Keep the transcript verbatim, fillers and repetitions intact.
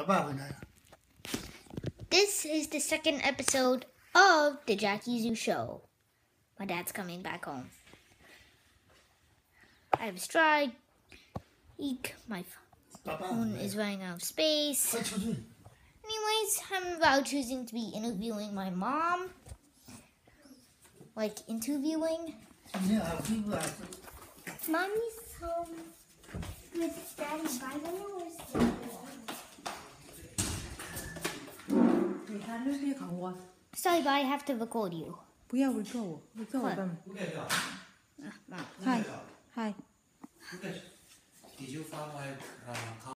This is the second episode of the Jackie Zoo Show. My dad's coming back home. I have a strike. Eek, my phone is running out of space. Anyways, I'm about choosing to be interviewing my mom. Like, interviewing. Mommy's home with Daddy by the nose. 你看，你别看我。 Sorry, but I have to record you. 不要 record 我 ，record 我干嘛？ Uh, Mom. Hi, hi. Did you find like uh,